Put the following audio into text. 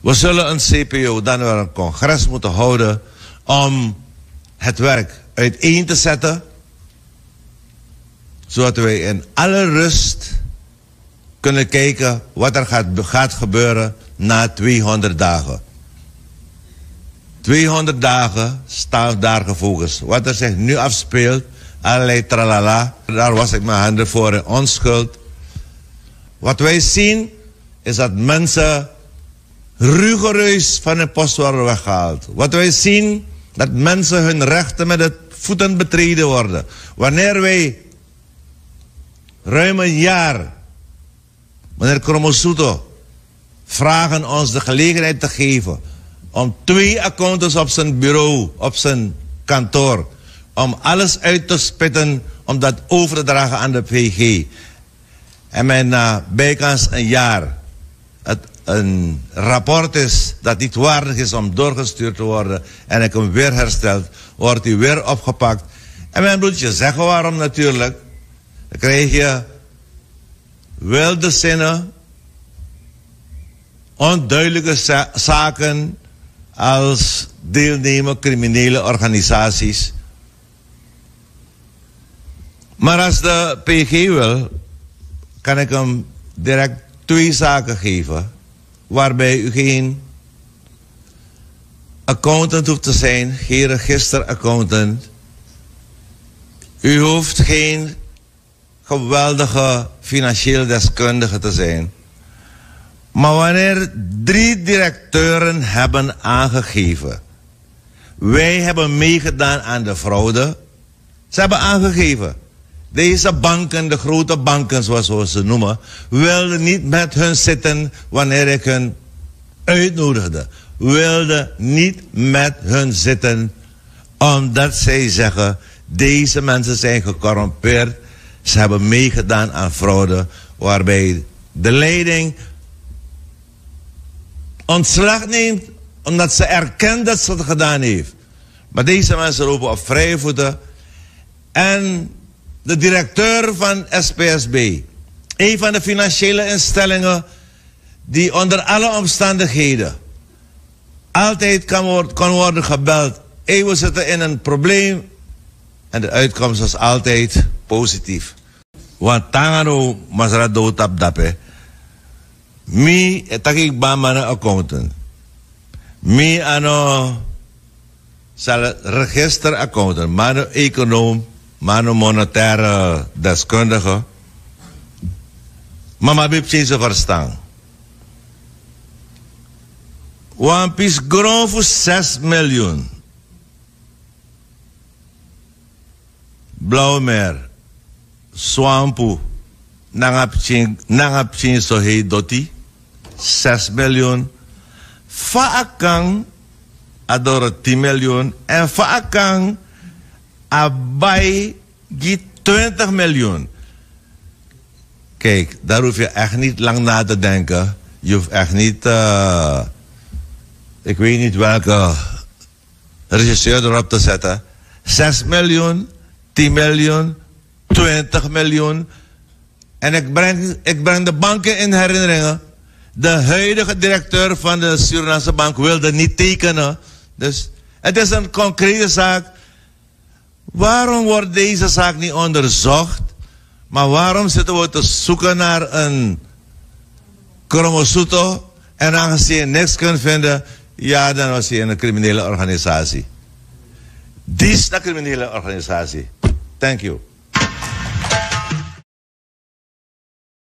We zullen een CPO dan weer een congres moeten houden om het werk uiteen te zetten, zodat wij in alle rust kunnen kijken wat er gaat gebeuren na 200 dagen. 200 dagen staan daar gefocust. Wat er zich nu afspeelt, allerlei tralala, daar was ik mijn handen voor in onschuld. Wat wij zien is dat mensen rigoureus van hun post worden weggehaald. Wat wij zien, dat mensen hun rechten met de voeten betreden worden. Wanneer wij ruim een jaar, meneer Kromosuto, vragen ons de gelegenheid te geven om 2 accountants op zijn bureau, op zijn kantoor, om alles uit te spitten, om dat over te dragen aan de PG. En men na bijkans een jaar het een rapport is dat niet waardig is om doorgestuurd te worden en ik hem weer hersteld, wordt hij weer opgepakt. En men moet je zeggen waarom natuurlijk. Dan krijg je wilde zinnen, onduidelijke zaken als deelnemen criminele organisaties. Maar als de PG wil, kan ik hem direct 2 zaken geven, waarbij u geen accountant hoeft te zijn, geen registeraccountant. U hoeft geen geweldige financieel deskundige te zijn. Maar wanneer 3 directeuren hebben aangegeven, wij hebben meegedaan aan de fraude, ze hebben aangegeven, deze banken, de grote banken zoals we ze noemen, wilden niet met hun zitten wanneer ik hun uitnodigde. Wilden niet met hun zitten omdat zij zeggen, deze mensen zijn gecorrumpeerd. Ze hebben meegedaan aan fraude, waarbij de leiding ontslag neemt omdat ze erkent dat ze het gedaan heeft. Maar deze mensen lopen op vrije voeten. En de directeur van SPSB, een van de financiële instellingen die onder alle omstandigheden altijd kan worden gebeld. We zitten in een probleem en de uitkomst was altijd positief. Want tangano masra do tap dape. Mi etakik ba mana accountant. Mi ano sal register accountant, mano econoom, mano monetaire deskundige. Mama bipje ze verstaan. Wan pis grond voor 6 miljoen. Blauwmeer, Swampu, Nangapchin Sohei Doti, 6 miljoen. Faakang, adoro 10 miljoen. En Faakang, Abai, die 20 miljoen. Kijk, daar hoef je echt niet lang na te denken. Je hoeft echt niet, ik weet niet welke regisseur erop te zetten. 6 miljoen. 10 miljoen, 20 miljoen. En ik breng de banken in herinneringen. De huidige directeur van de Surinaamse bank wilde niet tekenen. Dus het is een concrete zaak. Waarom wordt deze zaak niet onderzocht? Maar waarom zitten we te zoeken naar een Kromosuto? En aangezien je niks kunt vinden, ja, dan was hij in een criminele organisatie. Dit is een criminele organisatie. Thank you.